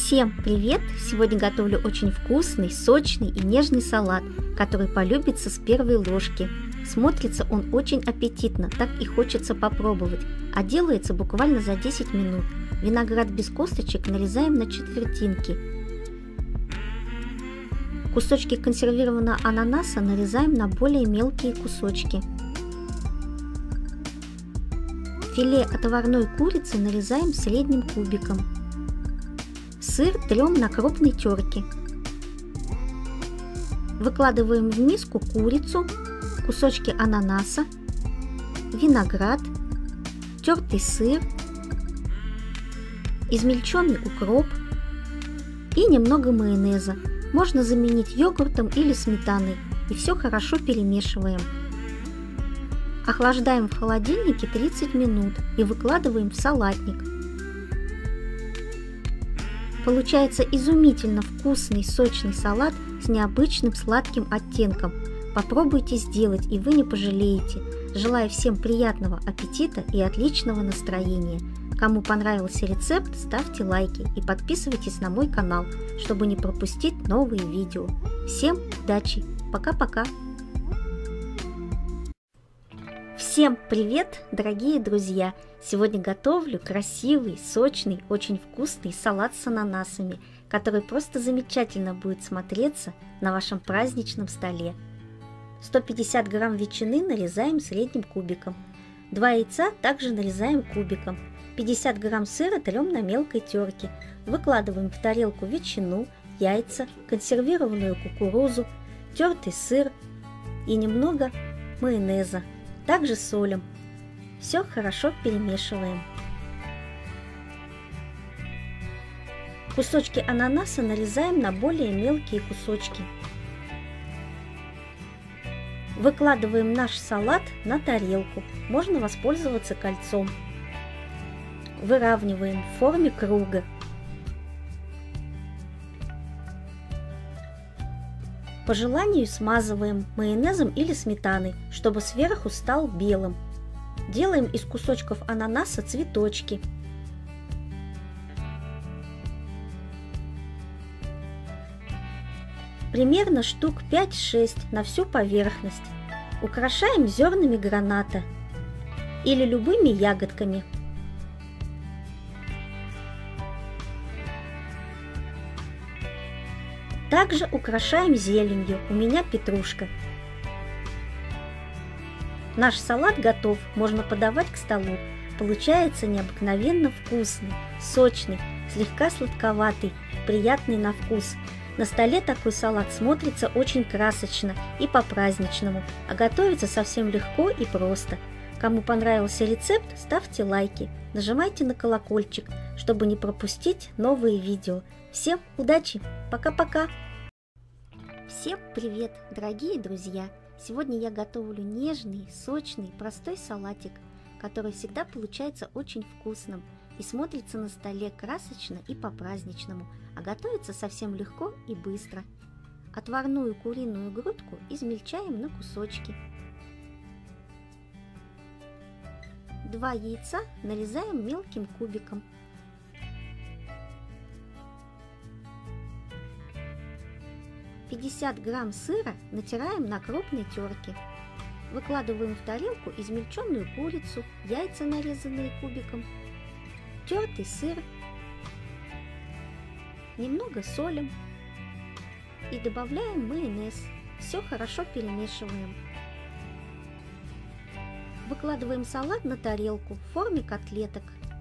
Всем привет! Сегодня готовлю очень вкусный, сочный и нежный салат, который полюбится с первой ложки. Смотрится он очень аппетитно, так и хочется попробовать, а делается буквально за 10 минут. Виноград без косточек нарезаем на четвертинки. Кусочки консервированного ананаса нарезаем на более мелкие кусочки. Филе отварной курицы нарезаем средним кубиком. Сыр трем на крупной терке. Выкладываем в миску курицу, кусочки ананаса, виноград, тертый сыр, измельченный укроп и немного майонеза. Можно заменить йогуртом или сметаной, и все хорошо перемешиваем. Охлаждаем в холодильнике 30 минут и выкладываем в салатник. Получается изумительно вкусный, сочный салат с необычным сладким оттенком. Попробуйте сделать, и вы не пожалеете. Желаю всем приятного аппетита и отличного настроения. Кому понравился рецепт, ставьте лайки и подписывайтесь на мой канал, чтобы не пропустить новые видео. Всем удачи! Пока-пока! Всем привет, дорогие друзья! Сегодня готовлю красивый, сочный, очень вкусный салат с ананасами, который просто замечательно будет смотреться на вашем праздничном столе. 150 грамм ветчины нарезаем средним кубиком. 2 яйца также нарезаем кубиком. 50 грамм сыра трем на мелкой терке. Выкладываем в тарелку ветчину, яйца, консервированную кукурузу, тертый сыр и немного майонеза. Также солим. Все хорошо перемешиваем. Кусочки ананаса нарезаем на более мелкие кусочки. Выкладываем наш салат на тарелку. Можно воспользоваться кольцом. Выравниваем в форме круга. По желанию смазываем майонезом или сметаной, чтобы сверху стал белым. Делаем из кусочков ананаса цветочки. Примерно штук 5-6 на всю поверхность. Украшаем зернами граната или любыми ягодками. Также украшаем зеленью, у меня петрушка. Наш салат готов, можно подавать к столу. Получается необыкновенно вкусный, сочный, слегка сладковатый, приятный на вкус. На столе такой салат смотрится очень красочно и по-праздничному, а готовится совсем легко и просто. Кому понравился рецепт, ставьте лайки, нажимайте на колокольчик, чтобы не пропустить новые видео. Всем удачи! Пока-пока! Всем привет, дорогие друзья! Сегодня я готовлю нежный, сочный, простой салатик, который всегда получается очень вкусным и смотрится на столе красочно и по-праздничному, а готовится совсем легко и быстро. Отварную куриную грудку измельчаем на кусочки. 2 яйца нарезаем мелким кубиком. 50 грамм сыра натираем на крупной терке. Выкладываем в тарелку измельченную курицу, яйца, нарезанные кубиком, тертый сыр, немного солим и добавляем майонез. Все хорошо перемешиваем. Выкладываем салат на тарелку в форме котлеток.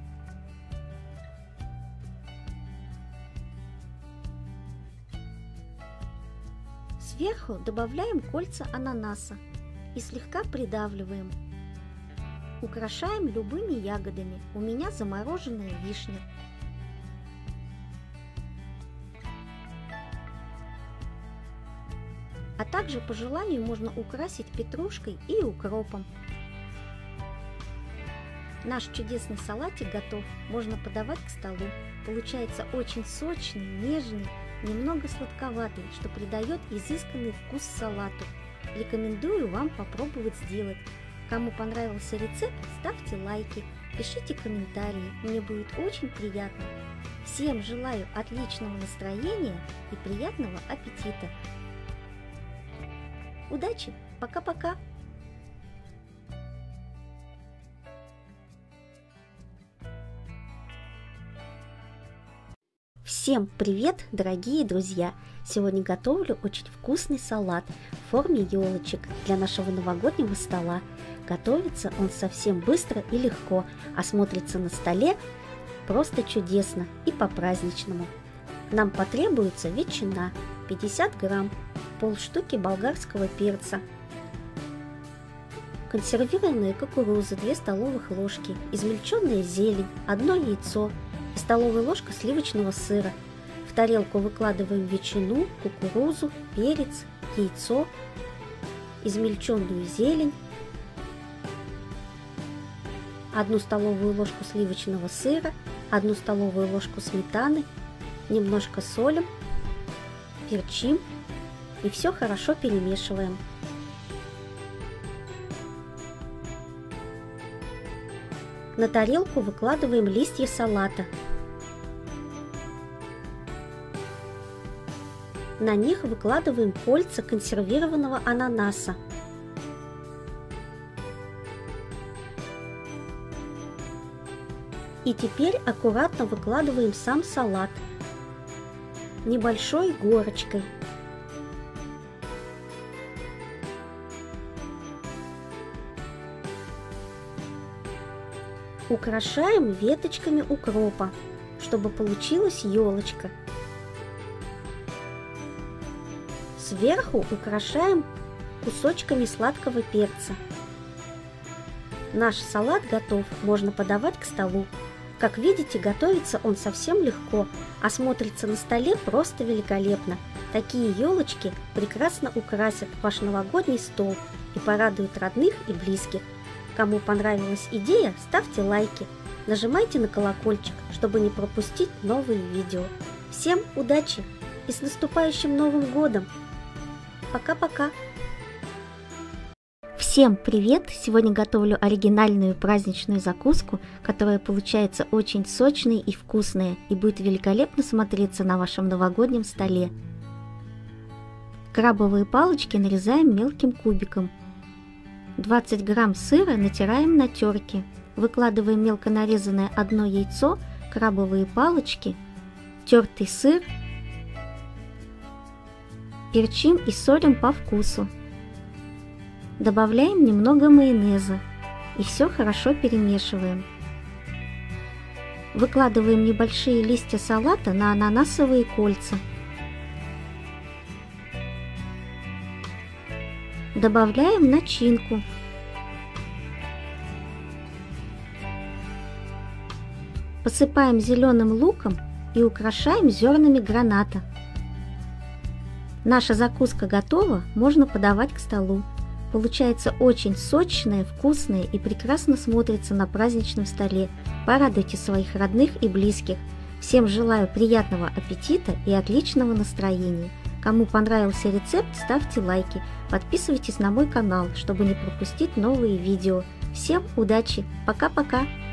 Сверху добавляем кольца ананаса и слегка придавливаем. Украшаем любыми ягодами, у меня замороженная вишня. А также по желанию можно украсить петрушкой и укропом. Наш чудесный салатик готов, можно подавать к столу. Получается очень сочный, нежный, немного сладковатый, что придает изысканный вкус салату. Рекомендую вам попробовать сделать. Кому понравился рецепт, ставьте лайки, пишите комментарии, мне будет очень приятно. Всем желаю отличного настроения и приятного аппетита. Удачи! Пока-пока! Всем привет, дорогие друзья! Сегодня готовлю очень вкусный салат в форме елочек для нашего новогоднего стола. Готовится он совсем быстро и легко, а смотрится на столе просто чудесно и по-праздничному. Нам потребуется ветчина 50 грамм, полштуки болгарского перца, консервированная кукуруза 2 столовых ложки, измельченная зелень, 1 яйцо и столовая ложка сливочного сыра. В тарелку выкладываем ветчину, кукурузу, перец, яйцо, измельченную зелень, 1 столовую ложку сливочного сыра, 1 столовую ложку сметаны, немножко солим, перчим и все хорошо перемешиваем. На тарелку выкладываем листья салата. На них выкладываем кольца консервированного ананаса. И теперь аккуратно выкладываем сам салат небольшой горочкой. Украшаем веточками укропа, чтобы получилась елочка. Сверху украшаем кусочками сладкого перца. Наш салат готов, можно подавать к столу. Как видите, готовится он совсем легко, а смотрится на столе просто великолепно. Такие елочки прекрасно украсят ваш новогодний стол и порадуют родных и близких. Кому понравилась идея, ставьте лайки, нажимайте на колокольчик, чтобы не пропустить новые видео. Всем удачи и с наступающим Новым годом! Пока-пока! Всем привет! Сегодня готовлю оригинальную праздничную закуску, которая получается очень сочной и вкусная и будет великолепно смотреться на вашем новогоднем столе. Крабовые палочки нарезаем мелким кубиком. 20 грамм сыра натираем на терке. Выкладываем мелко нарезанное 1 яйцо, крабовые палочки, тертый сыр, перчим и солим по вкусу. Добавляем немного майонеза и все хорошо перемешиваем. Выкладываем небольшие листья салата на ананасовые кольца. Добавляем начинку. Посыпаем зеленым луком и украшаем зернами граната. Наша закуска готова, можно подавать к столу. Получается очень сочная, вкусная и прекрасно смотрится на праздничном столе. Порадуйте своих родных и близких. Всем желаю приятного аппетита и отличного настроения. Кому понравился рецепт, ставьте лайки, подписывайтесь на мой канал, чтобы не пропустить новые видео. Всем удачи! Пока-пока!